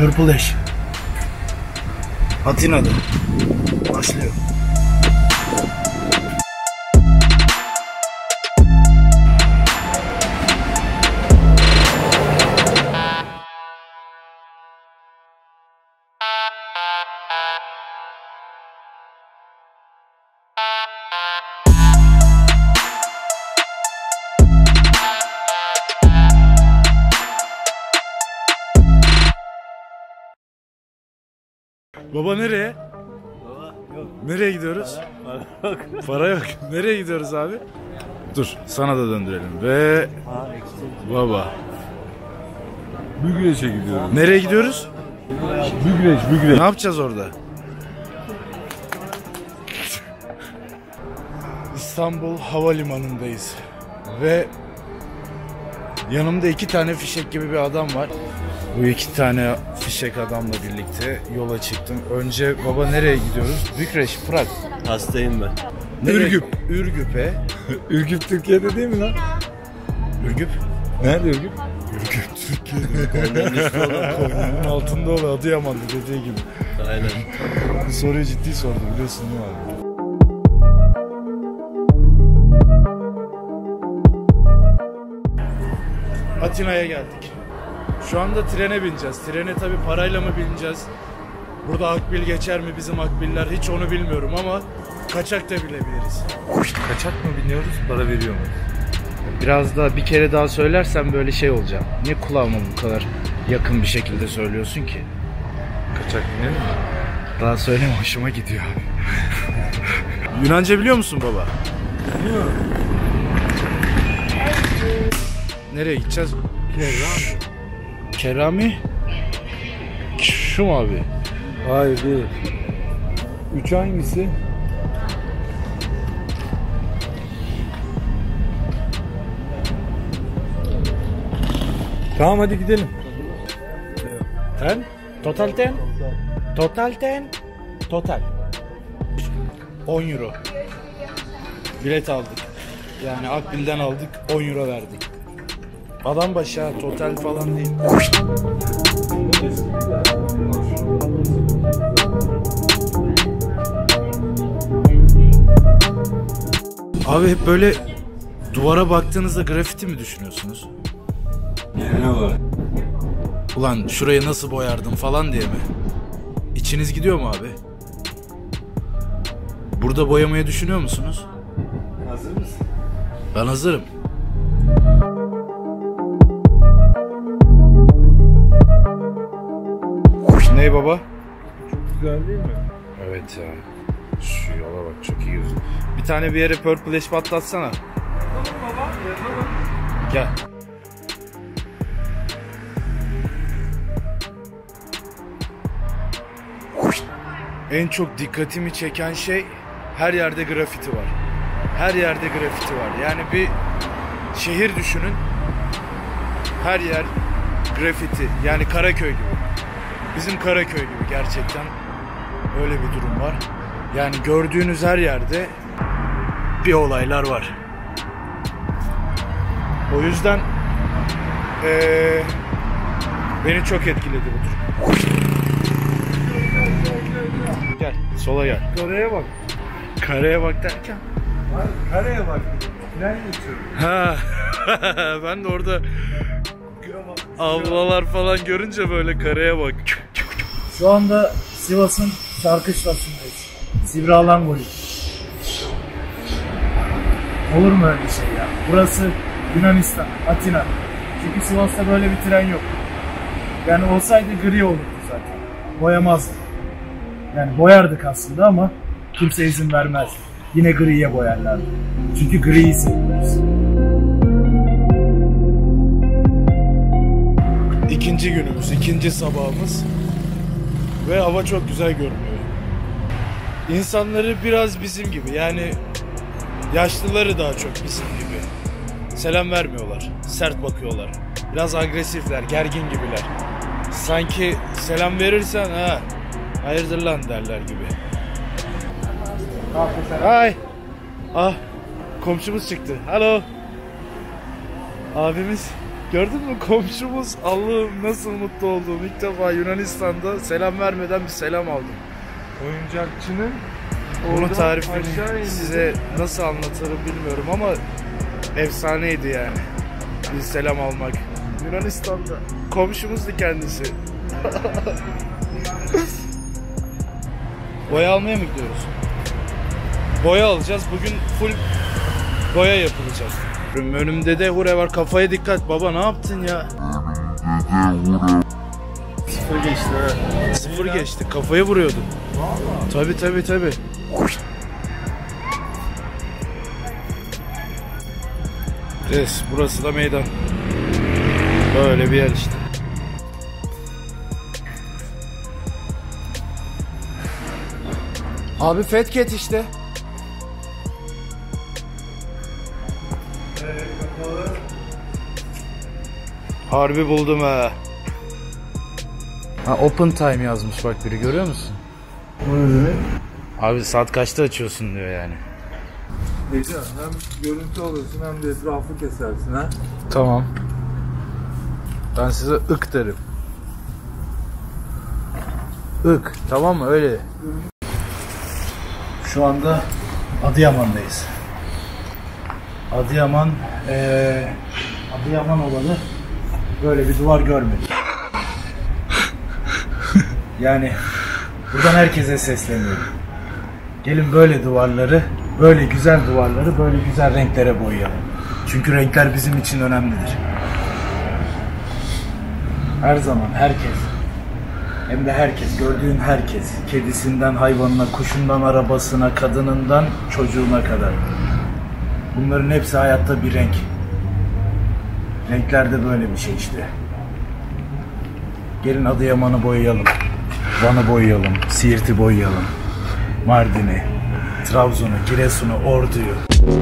Purple Ash. Atina'da. Başlıyor. Baba nereye? Baba yok. Nereye gidiyoruz? Para yok. Para yok. Nereye gidiyoruz abi? Dur sana da döndürelim ve baba. Bükreş'e gidiyoruz. Nereye gidiyoruz? Bükreş. Ne yapacağız orada? İstanbul Havalimanı'ndayız ve yanımda 2 tane fişek gibi bir adam var. Bu 2 tane fişek adamla birlikte yola çıktım. Önce baba nereye gidiyoruz? Bükreş, Prag. Hastayım ben. Ürgüp. Ürgüp'e. Ürgüp Türkiye'de değil mi lan? Ürgüp? Nerede Ürgüp? Ürgüp Türkiye'de. Konya'nın altında olan Adıyaman'da dediği gibi. Aynen. Soruyu ciddi sordu biliyorsun değil mi abi? Atina'ya geldik. Şu anda trene bineceğiz. Trene tabii parayla mı bineceğiz? Burada akbil geçer mi bizim akbiller? Hiç onu bilmiyorum ama kaçak da bilebiliriz. Kaçak mı biniyoruz? Para veriyor mu? Biraz daha bir kere daha söylersen böyle şey olacağım. Niye kulağıma bu kadar yakın bir şekilde söylüyorsun ki? Kaçak binelim mi? Daha söyleme hoşuma gidiyor abi. Yunanca biliyor musun baba? Biliyorum. Nereye gideceğiz? Kerami. Kerami? Şu mu abi? Hayır değil. 3 hangisi? Tamam hadi gidelim. Ten? Total ten? Total ten? Total. 10 euro. Bilet aldık. Yani Akbil'den aldık 10 euro verdik. Adam başı ha, total falan değil. Abi hep böyle duvara baktığınızda grafiti mi düşünüyorsunuz? Ne var? Ulan şurayı nasıl boyardım falan diye mi? İçiniz gidiyor mu abi? Burada boyamayı düşünüyor musunuz? Hazır mısın? Ben hazırım. Ne baba? Çok güzel değil mi? Evet ya. Şu yola bak çok iyi gözüküyor. Bir tane bir yere Purple Ash patlatsana. Yazalım baba, yazalım. Gel. En çok dikkatimi çeken şey her yerde grafiti var. Her yerde grafiti var. Yani bir şehir düşünün. Her yer grafiti. Yani Karaköy gibi. Bizim Karaköy gibi gerçekten öyle bir durum var. Yani gördüğünüz her yerde bir olaylar var. O yüzden beni çok etkiledi bu durum. Gel, sola gel. Oraya bak. Kareye bak derken? Kareye bak. Tren geçiyor. Ha. Ben de orada ablalar falan görünce böyle kareye bak. Şu anda Sivas'ın Şarkışlası'ndayız. Sivri Alan golü. Olur mu öyle şey ya? Burası Yunanistan, Atina. Çünkü Sivas'ta böyle bir tren yok. Yani olsaydı gri olurdu zaten. Boyamazdık. Yani boyardık aslında ama kimse izin vermez. Yine griye boyarlardı. Çünkü griyi seviyoruz. İkinci günümüz, ikinci sabahımız ve hava çok güzel görünüyor. İnsanları biraz bizim gibi, yani yaşlıları daha çok bizim gibi. Selam vermiyorlar, sert bakıyorlar. Biraz agresifler, gergin gibiler. Sanki selam verirsen ha hayırdır lan derler gibi. Hay. Ah, komşumuz çıktı. Alo. Abimiz Gördün mü komşumuz, Allah'ım nasıl mutlu oldum. İlk defa Yunanistan'da selam vermeden bir selam aldım. Oyuncakçının Bunun oradan tarifini aşağı indi. size nasıl anlatırım bilmiyorum ama efsaneydi yani. Bir selam almak. Yunanistan'da. Komşumuzdu kendisi. Boya almaya mı gidiyoruz? Boya alacağız. Bugün full boya yapılacak. Önümde de hure var. Kafaya dikkat. Baba ne yaptın ya? Sıfır geçti ha. Sıfır geçti. Kafayı vuruyordu. Tabi tabi tabi. Evet, burası da meydan. Böyle bir yer işte. Abi Fetket işte. Harbi buldum ha. Ha, open time yazmış bak biri, görüyor musun? O ne demek? Abi saat kaçta açıyorsun diyor yani. Gece hem görüntü alırsın hem de etrafı kesersin ha. Tamam. Ben size ık derim. Ik, tamam mı? Öyle. Şu anda Adıyaman'dayız. Adıyaman olalı böyle bir duvar görmedim. Yani buradan herkese sesleniyorum. Gelin böyle duvarları, böyle güzel duvarları, böyle güzel renklere boyayalım. Çünkü renkler bizim için önemlidir. Her zaman herkes, hem de herkes, gördüğün herkes, kedisinden hayvanına, kuşundan arabasına, kadınından çocuğuna kadar. Bunların hepsi hayatta bir renk. Renkler de böyle bir şey işte. Gelin Adıyaman'ı boyayalım. Van'ı boyayalım, Siirt'i boyayalım. Mardin'i, Trabzon'u, Giresun'u, Ordu'yu.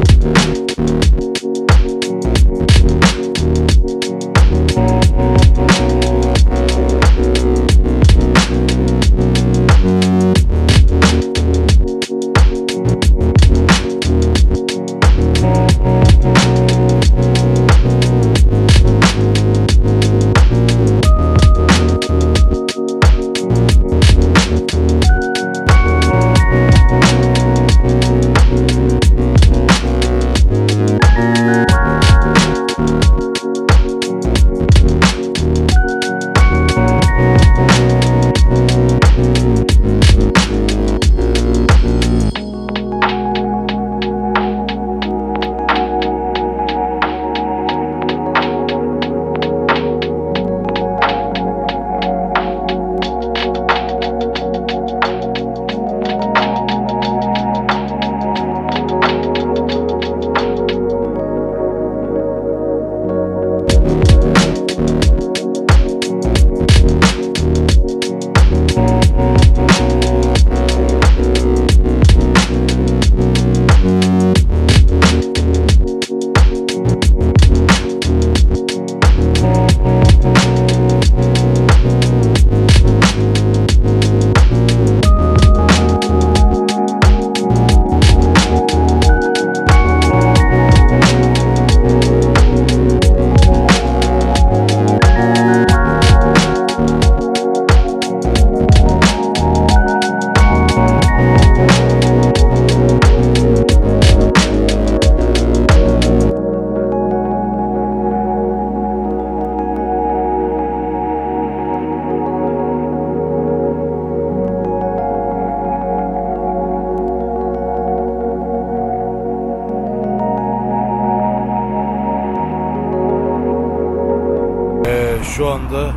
Şu anda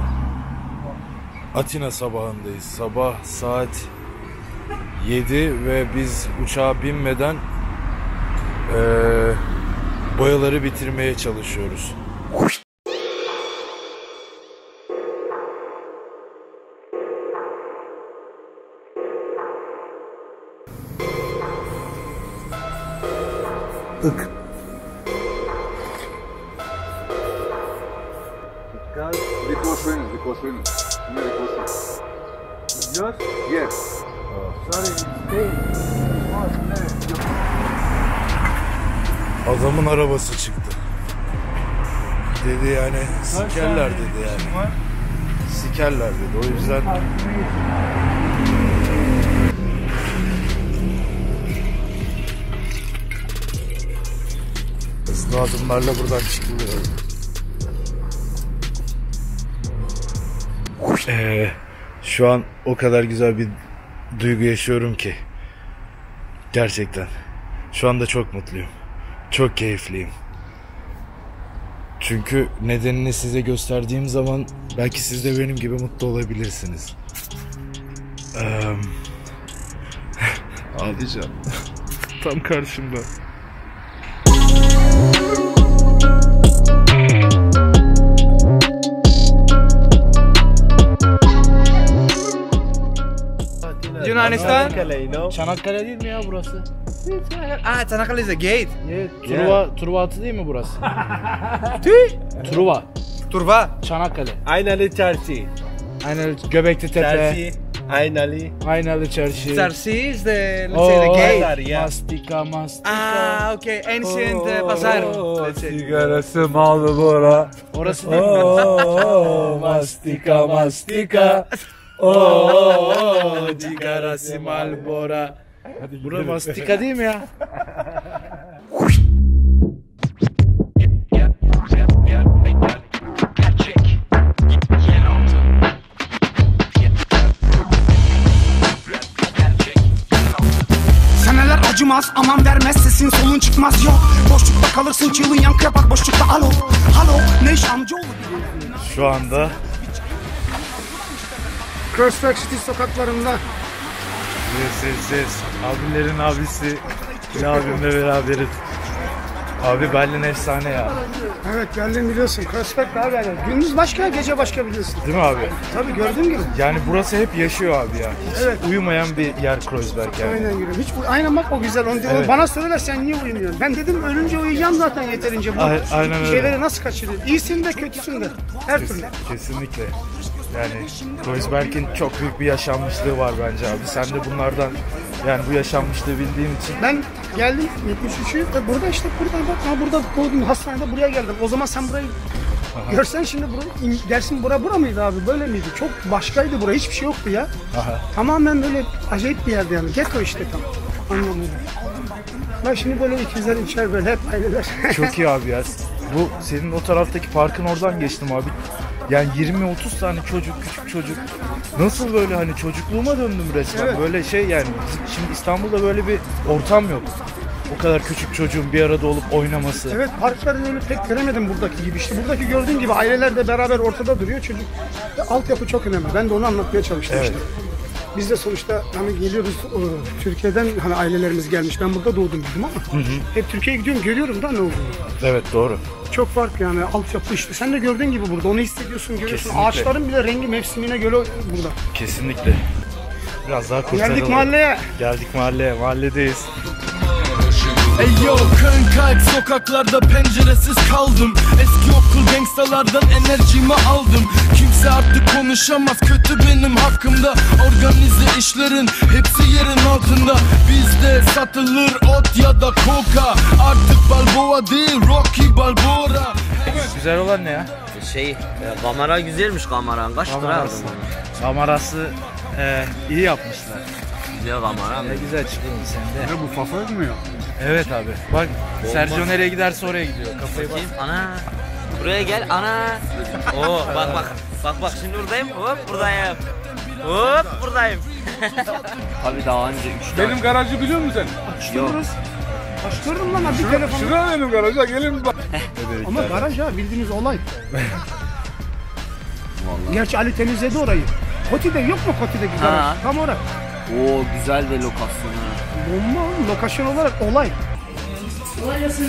Atina sabahındayız. Sabah saat 7 ve biz uçağa binmeden boyaları bitirmeye çalışıyoruz. Ик. Recording. Yours? Yes. Sorry, it's pain. Adamın arabası çıktı. Dedi yani sikerler dedi yani. Sikerler dedi. O yüzden hızlı adımlarla buradan çıkılıyor. Şu an o kadar güzel bir duygu yaşıyorum ki. Gerçekten. Şu anda çok mutluyum. Çok keyifliyim. Çünkü nedenini size gösterdiğim zaman belki siz de benim gibi mutlu olabilirsiniz. Ağlayacağım. Tam karşımda. Yunanistan? Çanakkale değil mi ya burası? Ah, Çanakkale is a gate. Truva atı değil mi burası? Tüy. Truva. Turva. Çanakkale. Aynalı Çarşı. Aynalı Göbekli Tepe. Çarşı. Aynalı. Aynalı Çarşı. Çarşı is the, let's say, the gate. Pazar ya. Mastika. Ah, okay. Ancient bazaar. Let's say. Sigarası Marlboro. Orası değil mi? Mastika. Cigarası Marlboro. Bura mastika değil mi ya? Seneler acımaz, aman vermez, sesin solun çıkmaz, yok. Boşlukta kalırsın, çığlığın yankı yapar boşlukta. Alo, halo, ne iş amcaoğlu? Şu anda Kreuzberg City sokaklarında. Ses. Abilerin abisi. Bir abimle beraberiz. Abi Berlin efsane ya. Evet, Berlin biliyorsun. Kreuzberg daha Berlin. Gündüz başka, gece başka biliyorsun. Değil mi abi? Tabii gördüğün gibi. Yani burası hep yaşıyor abi ya. Hiç Evet. uyumayan bir yer Kreuzberg yani. Aynen gibi. Hiç aynen bak o güzel. Onu Evet. bana söylerler sen niye uyumuyorsun? Ben dedim ölünce uyuyacağım zaten yeterince. Bu Aynen öyle. şeyleri nasıl kaçırıyor? İyisini de kötüsünü de. Her türlü. Kesinlikle. Yani Kreuzberg'in çok büyük bir yaşanmışlığı var bence abi. Sen de bunlardan yani bu yaşanmışlığı bildiğin için. Ben geldim 73'ü ve burada işte burada doğdum hastanede buraya geldim. O zaman sen burayı görsen şimdi burayı gelsin bura mıydı abi böyle miydi? Çok başkaydı bura hiçbir şey yoktu ya. Aha. Tamamen böyle acayip bir yerdi yani. Ghetto işte tam anlamıyla. Ben şimdi böyle ikizler üçer böyle hep aileler. Çok iyi abi ya. Bu senin o taraftaki parkın oradan geçtim abi. Yani 20-30 tane çocuk, küçük çocuk. Nasıl böyle hani çocukluğuma döndüm resmen. Evet. Böyle şey yani şimdi İstanbul'da böyle bir ortam yok. O kadar küçük çocuğun bir arada olup oynaması. Evet parkları öyle pek göremedim buradaki gibi. İşte buradaki gördüğün gibi aileler de beraber ortada duruyor. Çocuk altyapı çok önemli. Ben de onu anlatmaya çalıştım Evet. işte. Biz de sonuçta hani geliyoruz Türkiye'den hani ailelerimiz gelmiş. Ben burada doğdum dedim ama hep Türkiye'ye gidiyorum görüyorum da ne olduğunu. Evet doğru. Çok fark yani altyapı işte. Sen de gördüğün gibi burada onu hissediyorsun, görüyorsun. Kesinlikle. Ağaçların bile rengi mevsimine göre burada. Kesinlikle. Biraz daha kurtaralım. Geldik mahalleye. Geldik mahalleye. Mahalledeyiz. Ey yo Köln kalk sokaklarda penceresiz kaldım. Eski okul gangstalardan enerjimi aldım. Kimse artık konuşamaz kötü benim hakkımda. Organize işlerin hepsi yerin altında. Bizde satılır ot ya da koka. Artık Balboa değil Rocky Balboa. Güzel olan ne ya? Kamera güzelmiş kameran. Kaç lira aldın Kamerası. bunu? Kamerası iyi yapmışlar. Güzel kamera mı? Ne güzel çıkıyor sende. Ne bu fafa mı ya? Evet abi. Bak Sergio nereye giderse oraya gidiyor. Kafayı bak. Bakayım, ana. Buraya gel ana. Oo bak şimdi buradayım. Hop buradayım. Hop buradayım. Tabii daha önce 3 Benim garajı biliyor musun sen? Yok. Açtırdım lan bir telefonu. Şuraya benim garaja gelin bak. Ama garaj ha bildiğiniz olay. Gerçi Ali temizledi orayı. Koti'de yok mu Koti'deki garaj? Ha. Tam orada. Oo güzel de lokasyon ha. Bomba lokasyon olarak olay. Kolay gelsin.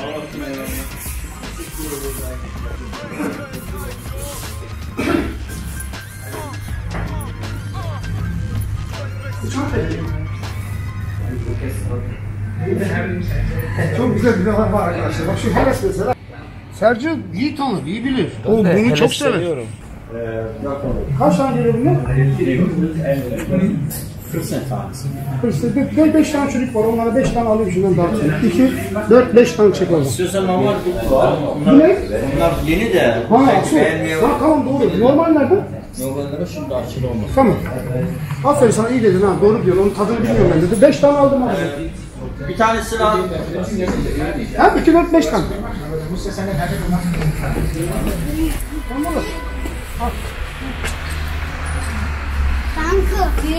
Çok güzel videolar var arkadaşlar. Bak şu Heles mesela. Sergio iyi tanır, iyi bilir. O bunu çok sever. Kaç tane geliyor bunlar? 40 tanesi. 5 tane çocuk var, onlara 5 tane alayım şundan dağıtayım. 2, 4, 5 tane çek lazım. İstiyorsan normal kutu var. Bu ne? Onlar yeni de. Ha, su. Ha, tamam doğru. Normal nerede? Normalde şimdi açılı olmaz. Tamam. Aferin sana, iyi dedin ha, doğru diyorsun. Onun tadını bilmiyorum ben dedi. 5 tane aldım abi. Bir tanesi var. Ha, 2, 4, 5 tane. Tamam olur. Danke.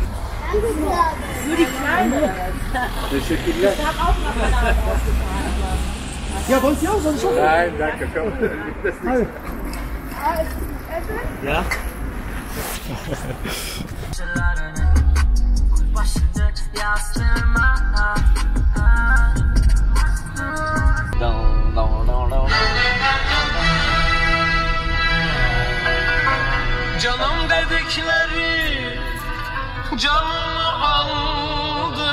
Teşekkürler. Ja, wollt ihr auch? Soll ich auch? Nein, danke. Komm. Hayır. Ya. Canım dedikleri canımı aldı.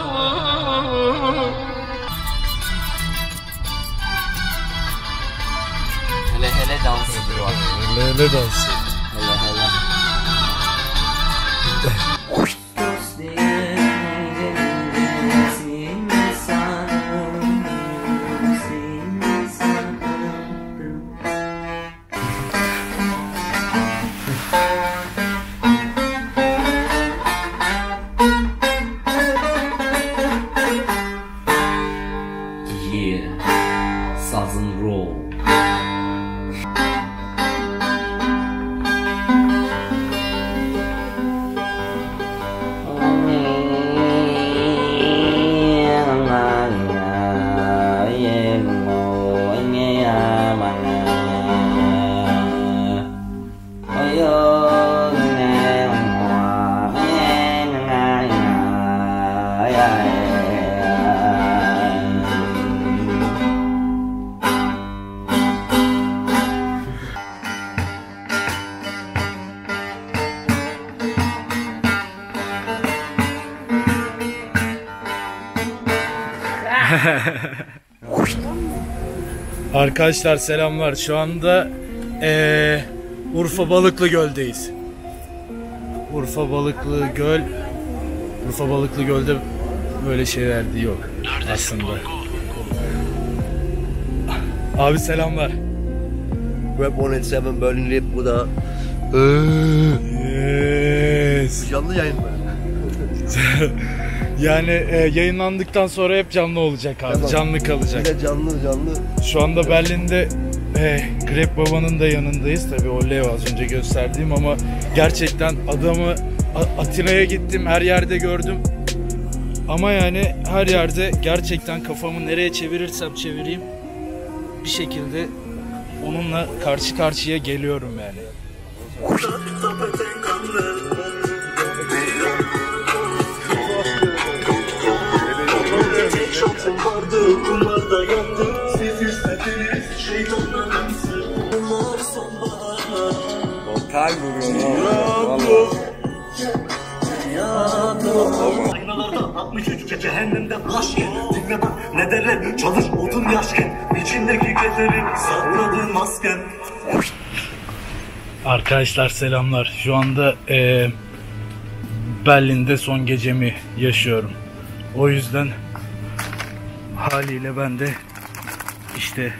Hele hele dans ediyor. Hele dans. Hele hele. Sazın roll. Arkadaşlar selamlar. Şu anda Urfa Balıklı Göl'deyiz. Urfa Balıklı Göl'de böyle şeyler de yok aslında. Abi selamlar. Rap 187 Berlin Rap bu da Yes. canlı yayın mı? Yani yayınlandıktan sonra hep canlı olacak abi. Tamam. Canlı kalacak. Yine canlı. Şu anda Berlin'de Grep Baba'nın da yanındayız. Tabii o Leo az önce gösterdiğim ama gerçekten adamı Atina'ya gittim, her yerde gördüm. Ama yani her yerde gerçekten kafamı nereye çevirirsem çevireyim bir şekilde onunla karşı karşıya geliyorum yani. Aynalardan 63 cehennemden aşk dinle bak ne derler çalış odun yaşken içindeki keferi sakladın masken. Arkadaşlar selamlar. Şu anda Berlin'de son gecemi yaşıyorum. O yüzden haliyle ben de işte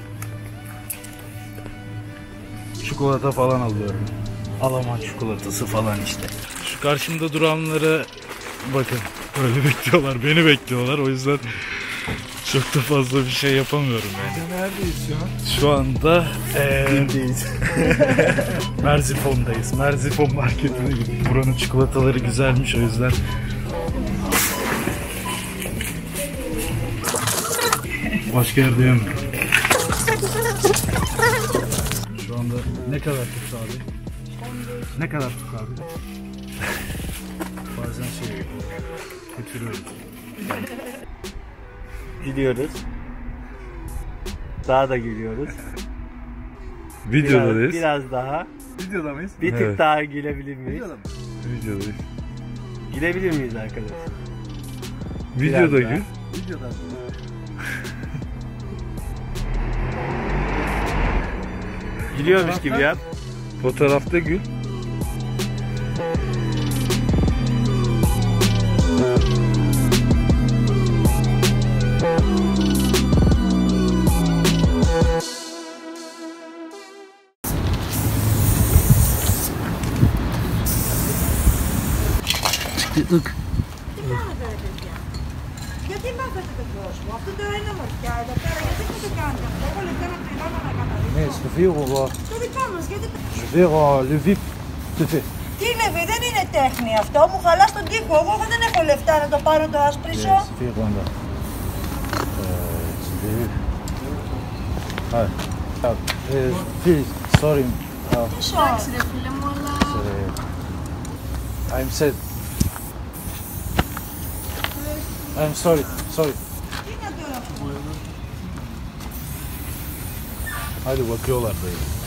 çikolata falan alıyorum. Alman çikolatası falan işte. Şu karşımda duranlara bakın. Öyle bekliyorlar. Beni bekliyorlar. O yüzden çok da fazla bir şey yapamıyorum yani. Neredeyiz şu an? Şu anda Merzifon'dayız. Merzifon marketine gittik. Buranın çikolataları güzelmiş o yüzden. Başka yerde yemiyorum. Şu anda ne kadar tuttu abi? Ne kadar tuttu abi? Bazen şey götürüyoruz. Gidiyoruz. Daha da gülüyoruz. Videodayız. Biraz daha. Videoda mıyız? Bir tık Evet. daha gülebilir miyiz? Videodayız. Gülebilir miyiz arkadaşlar? Videoda Biraz daha. gül. Videoda. Gülüyormuş gibi yap. Fotoğrafta gül. Çıktık. Γιατί μάθατε τον κόσμο, αυτό τώρα είναι ομορφιά εδώ πέρα, γιατί δεν το κάνετε αυτό, εγώ λεπτά να πληρώνω να καταλήξω. Ναι, στο βίρο εγώ. Το δικό μας, γιατί... Je vais le VIP, tout fait. Τι λεβί, δεν είναι τέχνη αυτό, μου χαλάς τον τοίχο, εγώ δεν έχω λεφτά να το πάρω το άσπρισο. C'est fait Rwanda. Sorry. Εντάξει ρε φίλε μου, αλλά... I'm sad. I'm sorry. Τι είναι τώρα αυτό. Hadi bakıyorlar böyle.